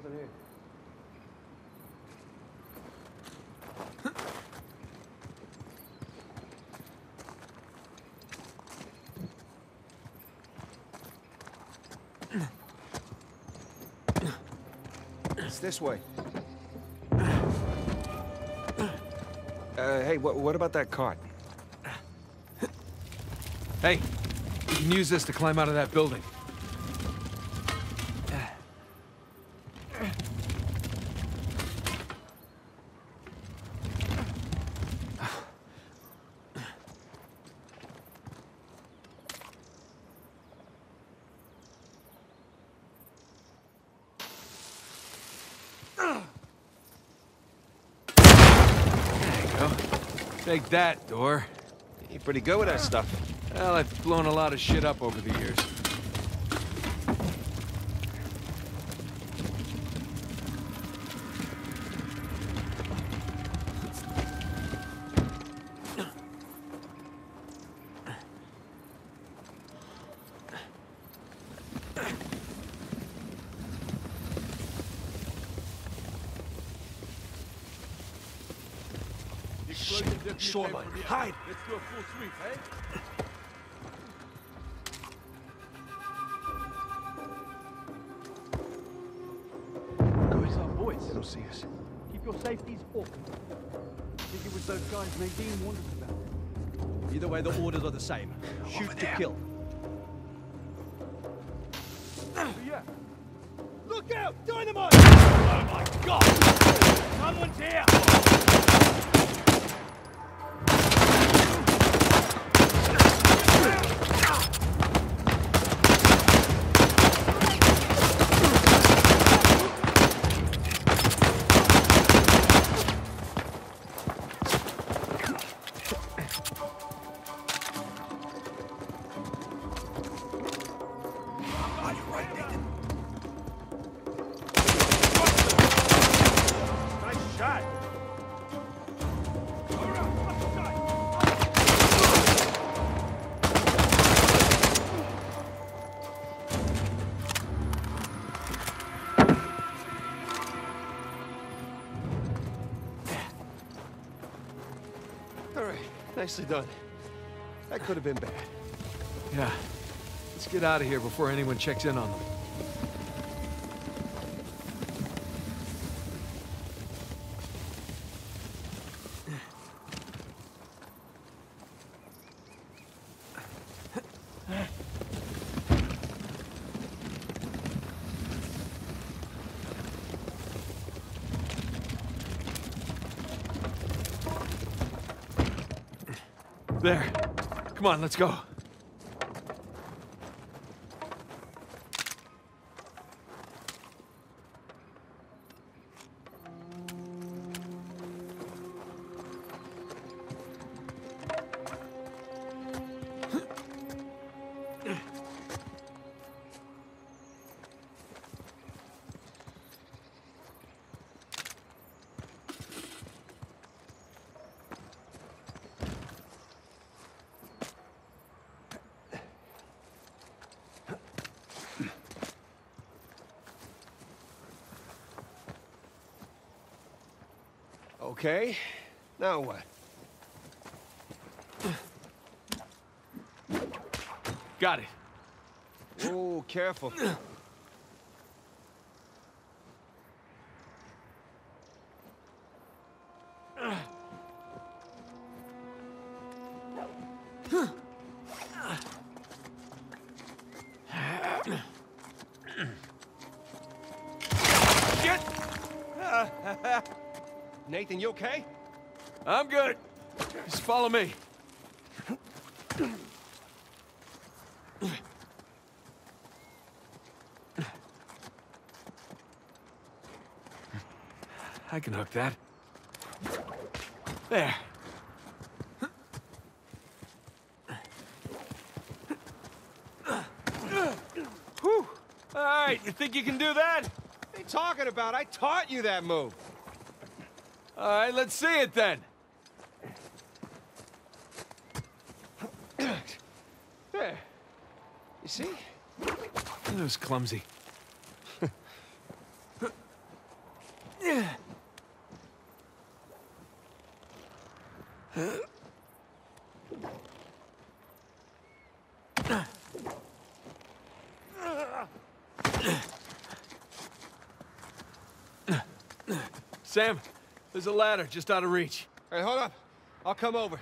in here? It's this way. Hey, what about that cart? Hey, you can use this to climb out of that building. Take that, door. You're pretty good with that stuff. Well, I've blown a lot of shit up over the years. Shoreline, hide! Let's do a full sweep, eh? Where's our boys? They don't see us. Keep your safeties up. I think it was those guys Nadine warned us about. Either way, the orders are the same. Shoot to kill. Yeah. Look out! Dynamite! Oh my god! Someone's here! Nicely done. That could have been bad. Yeah. Let's get out of here before anyone checks in on them. There. Come on, let's go. Okay, now what? Got it. Oh, careful. Shit! Nathan, you okay? I'm good. Just follow me. I can hook that. There. Whew. All right, you think you can do that? What are you talking about? I taught you that move. All right, let's see it then. There. You see? That was clumsy. Sam, there's a ladder just out of reach. Hey, hold up. I'll come over.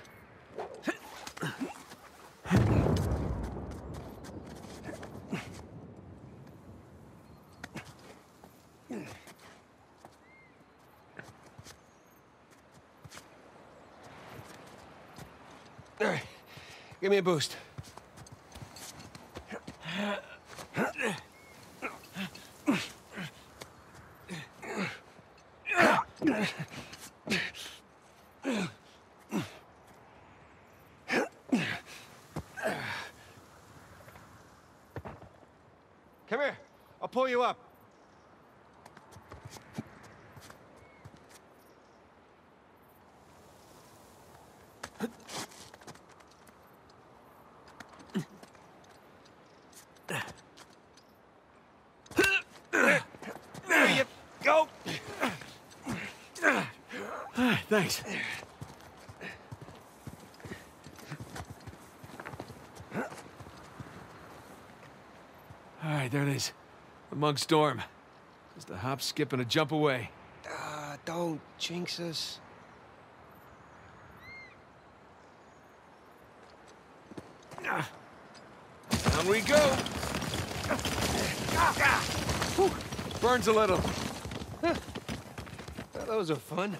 All right, give me a boost. Come here. I'll pull you up. There you go. Thanks. All right, there it is. The Monk's Dorm. Just a hop, skip, and a jump away. Don't jinx us. Down we go. Whew. Burns a little. Those are fun.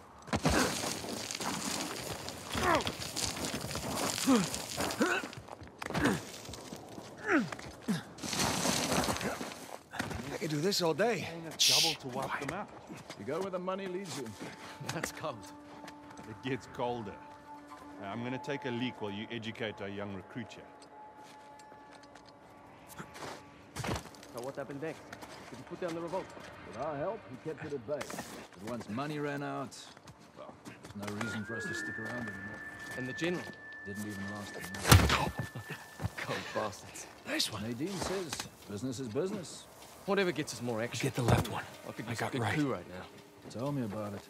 I could do this all day. Double to wipe them out. You go where the money leads you. That's cold. It gets colder. I'm gonna take a leak while you educate our young recruit here. So what happened next? Did he put down the revolt? With our help, he kept it at bay. But once money ran out, well, there's no reason for us to stick around anymore. And the general? Didn't even last a month. Cold bastards. Nice one. Nadine says business is business. Whatever gets us more action. Get the left one. I could I use got a good right. coup right now. Tell me about it.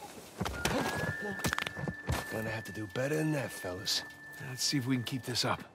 Gonna have to do better than that, fellas. Let's see if we can keep this up.